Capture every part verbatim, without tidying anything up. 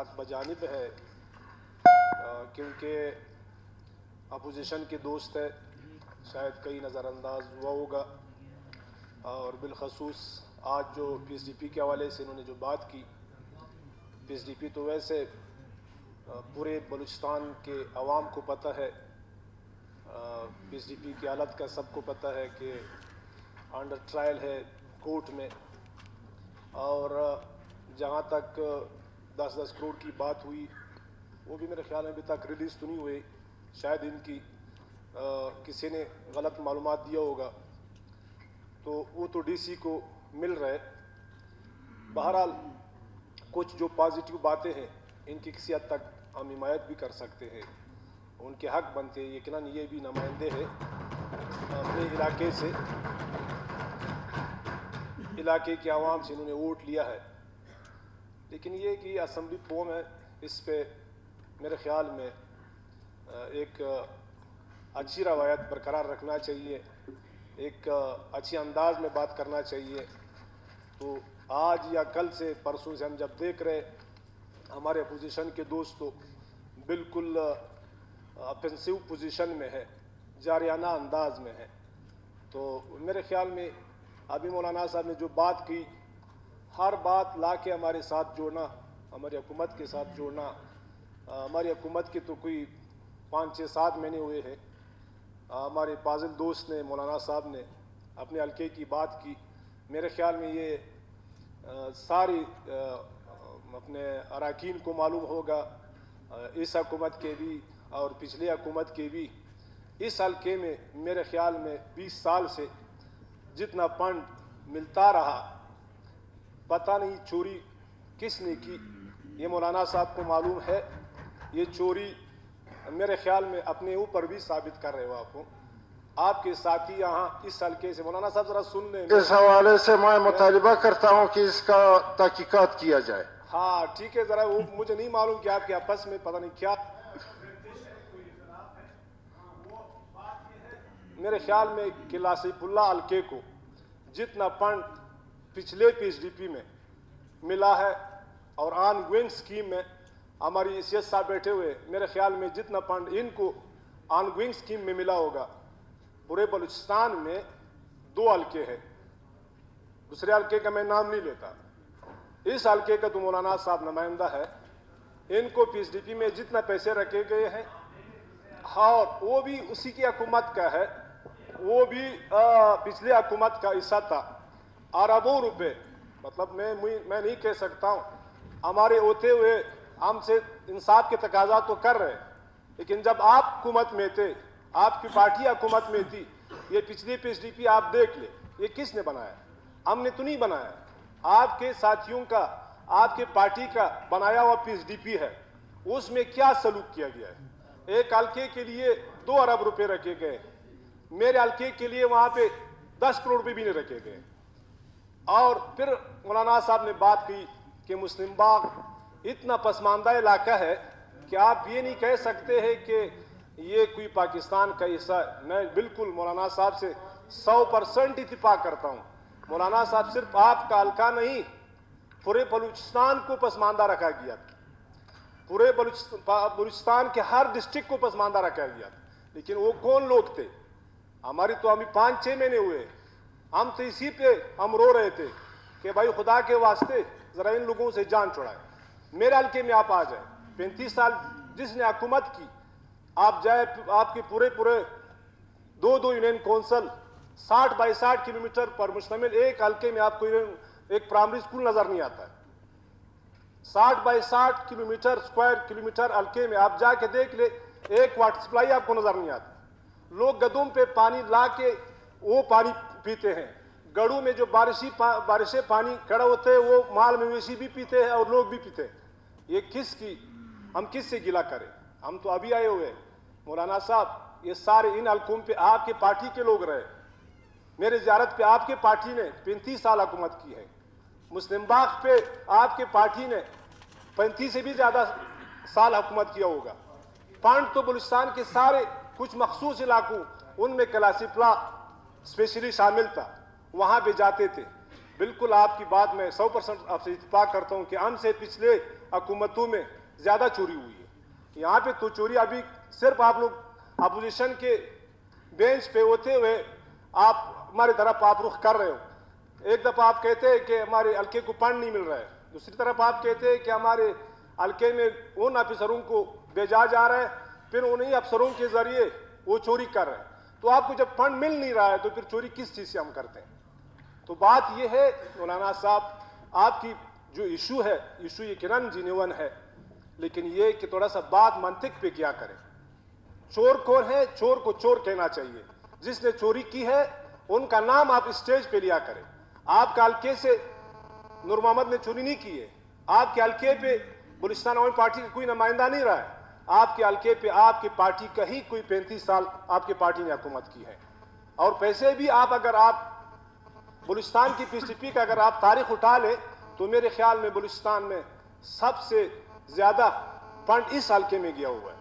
हक बजानिब है, क्योंकि अपोजिशन के दोस्त है, शायद कई नज़रअंदाज हुआ होगा। और बिलखसूस आज जो पी एस डी पी के हवाले से इन्होंने जो बात की, पी एस डी पी तो वैसे पूरे बलूचिस्तान के अवाम को पता है, पी एस डी पी की हालत का सबको पता है कि अंडर ट्रायल है कोर्ट में। और जहाँ तक दस दस करोड़ की बात हुई, वो भी मेरे ख्याल में अभी तक रिलीज़ तो नहीं हुई, शायद इनकी आ, किसी ने गलत मालूमात दिया होगा, तो वो तो डी सी को मिल रहा है। बहरहाल कुछ जो पॉजिटिव बातें हैं इनकी किसी हद तक हम हिमायत भी कर सकते हैं, उनके हक बनते हैं। यकीनन ये भी नुमाइंदे हैं अपने इलाके से, इलाके के आवाम से इन्होंने वोट लिया है। लेकिन ये कि असम्बली फॉर्म है, इस पे मेरे ख्याल में एक अच्छी रवायत बरकरार रखना चाहिए, एक अच्छी अंदाज में बात करना चाहिए। तो आज या कल से परसों से हम जब देख रहे हमारे अपोजिशन के दोस्त तो बिल्कुल ऑफेंसिव पोजीशन में है, जारियाना अंदाज में है, तो मेरे ख्याल में अभी मौलाना साहब ने जो बात की, हर बात ला के हमारे साथ जोड़ना, हमारी हुकूमत के साथ जोड़ना। हमारी हुकूमत के तो कोई पाँच छः सात महीने हुए हैं, हमारे फाजिल दोस्त ने, मौलाना साहब ने अपने हल्के की बात की। मेरे ख्याल में ये आ, सारी आ, अपने अरकान को मालूम होगा, इस हुकूमत के भी और पिछले हुकूमत के भी। इस हल्के में मेरे ख्याल में बीस साल से जितना फंड मिलता रहा, पता नहीं चोरी किसने की, ये मौलाना साहब को मालूम है। ये चोरी मेरे ख्याल में अपने ऊपर भी साबित कर रहे हो आपको, आपके साथी यहाँ इस हल्के से। मौलाना साहब जरा सुन लें, इस हवाले से मैं मुतालिबा करता हूँ कि इसका तहकीकात किया जाए। हाँ ठीक है, जरा वो मुझे नहीं मालूम कि आपके आपस में पता नहीं क्या। मेरे ख्याल में कि लासिफुल्लाह हल्के को जितना फंड पिछले पी एस डी पी में मिला है और ऑन गोइंग स्कीम में हमारी इसियत साहब बैठे हुए, मेरे ख्याल में जितना फंड इनको ऑन गोइंग स्कीम में मिला होगा, पूरे बलूचिस्तान में दो हल्के हैं, दूसरे हल्के का मैं नाम नहीं लेता, इस हल्के का तो मौलाना साहब नुमाइंदा है। इनको पी एस डी पी में जितना पैसे रखे गए हैं, और वो भी उसी की हुकूमत का है, वो भी आ, पिछले हुकूमत का हिस्सा था। अरबों रुपए, मतलब मैं मैं नहीं कह सकता हूँ, हमारे होते हुए हमसे इंसाफ के तकाजा तो कर रहे, लेकिन जब आप हुकूमत में थे, आपकी पार्टी हुकूमत में थी, ये पिछली पी एस डी पी आप देख ले, ये किसने बनाया? हमने तो नहीं बनाया, आपके साथियों का, आपके पार्टी का बनाया हुआ पी एस डी पी है। उसमें क्या सलूक किया गया है? एक हल्के के लिए दो अरब रुपए रखे गए, मेरे हल्के के लिए वहां पे दस करोड़ रुपए भी नहीं रखे गए। और फिर मौलाना साहब ने बात की कि मुस्लिम बाग इतना पसमानदा इलाका है कि आप ये नहीं कह सकते हैं कि ये कोई पाकिस्तान का हिस्सा। मैं बिल्कुल मौलाना साहब से सौ परसेंट इत्तेफाक करता हूँ। मौलाना साहब सिर्फ आपका हल्का नहीं, पूरे बलूचिस्तान को पसमानदा रखा गया, पूरे बलूचिस्तान के हर डिस्ट्रिक्ट को पसमानदा रखा गया। लेकिन वो कौन लोग थे? हमारी तो अभी पाँच छः महीने हुए, हम तो इसी पे हम रो रहे थे कि भाई खुदा के वास्ते जरा इन लोगों से जान छुड़ाए। मेरे हल्के में आप आ जाए, पैंतीस साल जिसने हुकूमत की, आप जाए, आपके पूरे पूरे दो दो यूनियन कौंसल साठ बाई साठ किलोमीटर पर मुश्तमिल एक हल्के में आपको एक प्राइमरी स्कूल नजर नहीं आता है। साठ बाई साठ किलोमीटर स्क्वायर किलोमीटर हल्के में आप जाके देख ले, एक वाटर सप्लाई आपको नजर नहीं आता। लोग गदों पे पानी ला के वो पानी पीते हैं। गढ़ों में जो बारिशी पा, बारिशें पानी खड़ा होते हैं, वो माल मवेशी भी पीते हैं और लोग भी पीते हैं। ये किस की, हम किस से गिला करें? हम तो अभी आए हुए। मौलाना साहब, ये सारे इन हल्कों पे आपके पार्टी के लोग रहे। मेरे ज़ियारत पे आपके पार्टी ने पैंतीस साल हुकूमत की है। मुस्लिम बाग पे आपके पार्टी ने पैंतीस से भी ज़्यादा साल हुकूमत किया होगा। फंड तो बलूचिस्तान के सारे कुछ मखसूस इलाकों, उनमें क्लासिफला स्पेशली शामिल था, वहाँ पे जाते थे। बिल्कुल आपकी बात में सौ परसेंट आपसे इत्तेफाक करता हूं कि हमसे पिछले हुकूमतों में ज़्यादा चोरी हुई है। यहाँ पे तो चोरी अभी सिर्फ आप लोग अपोजिशन के बेंच पे होते हुए आप हमारी तरफ आप रुख कर रहे हो। एक दफ़ा आप कहते हैं कि हमारे हल्के को फंड नहीं मिल रहा है, दूसरी तरफ आप कहते हैं कि हमारे हल्के में उन अफसरों को भेजा जा रहा है, फिर उन्हीं अफसरों के जरिए वो चोरी कर रहे हैं। तो आपको जब फंड मिल नहीं रहा है तो फिर चोरी किस चीज़ से हम करते हैं? तो बात यह है मौलाना साहब, आपकी जो इशू है, इशू यकीनन जिन्यून है, लेकिन ये कि थोड़ा सा बात मंतिक पे क्या करें। चोर कौन है? चोर को चोर कहना चाहिए। जिसने चोरी की है उनका नाम आप स्टेज पे लिया करें। आपके हल्के से नूर मोहम्मद ने चोरी नहीं की है। आपके हल्के पे बलूचिस्तान अवामी पार्टी का कोई नुमाइंदा नहीं रहा है। आपके हल्के पे आपकी पार्टी का ही कोई पैंतीस साल आपकी पार्टी ने हुकूमत की है। और पैसे भी आप अगर आप बलूचिस्तान की पीसीपी का अगर आप तारीख उठा ले तो मेरे ख्याल में बलूचिस्तान में सबसे ज्यादा फंड इस हल्के में गया हुआ है।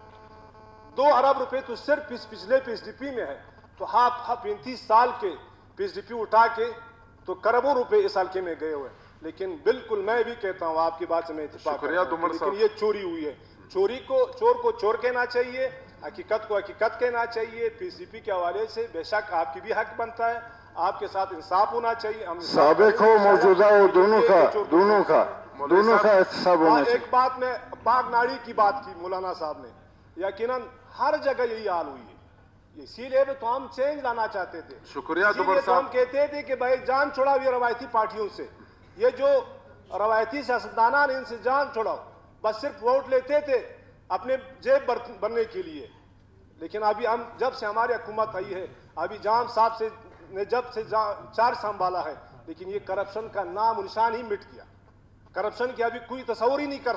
दो अरब रुपए तो सिर्फ इस पिछले पीसीपी में है। तो आप पैंतीस साल के पीसीपी उठा के तो करोड़ों रुपए इस हल्के में गए हुए हैं। लेकिन बिल्कुल मैं भी कहता हूं, आपकी बात से मैं इत्तेफाक करता हूं, लेकिन ये चोरी हुई है। चोरी को चोर को चोर कहना चाहिए, हकीकत को हकीकत कहना चाहिए। पीसीपी के हवाले से बेशक आपकी भी हक बनता है, आपके साथ इंसाफ होना चाहिए। हम साबिक हो मौजूदा हो, दोनों का दोनों का दोनों का एहतसाब होना चाहिए। एक बात में बागनाड़ी की बात की मौलाना साहब ने, यकीनन हर जगह यही हाल हुई है। इसीलिए तो हम चेंज लाना चाहते थे। शुक्रिया दुबर साहब। हम कहते थे कि भाई जान छुड़ाओ ये रवायती पार्टियों से, ये जो रवायती सियासतदाना ने इनसे जान छुड़ाओ। बस सिर्फ वोट लेते थे अपने जेब बनने के लिए। लेकिन अभी हम जब से हमारी हुकूमत आई है, अभी जाम साहब से ने जब से चार्ज संभाला है, लेकिन ये करप्शन का नाम निशान ही मिट गया। करप्शन की अभी कोई तस्वर ही नहीं कर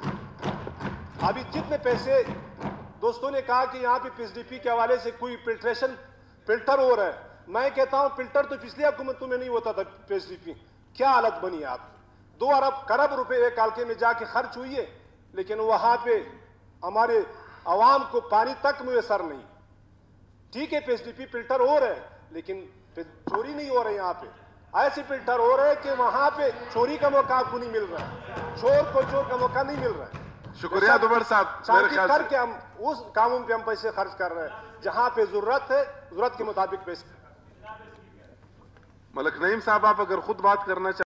सकता। अभी जितने पैसे दोस्तों ने कहा कि यहाँ पे पीसीपी के हवाले से कोई फिल्ट्रेशन फिल्टर हो रहा है, मैं कहता हूँ फिल्टर तो पिछली हुकूमतों में नहीं होता था। पीसीपी क्या हालत बनी आप, दो अरब खरब रुपए एक हल्के में जाके खर्च हुई है, लेकिन वहां पे हमारे अवाम को पानी तक मुयसर नहीं। ठीक है पीसीपी फिल्टर हो रहे हैं, लेकिन चोरी नहीं हो रही। यहाँ पे ऐसे फिल्टर हो रहे हैं कि वहां पे चोरी का मौका आपको नहीं मिल रहा है, चोर को चोर का मौका नहीं मिल रहा है। शुक्रिया दुबर साहब। मेरे ख्याल करके हम उस कामों पे हम पैसे खर्च कर रहे हैं जहां पे जरूरत है, जरूरत के मुताबिक पैसे। मलक नईम साहब, आप अगर खुद बात करना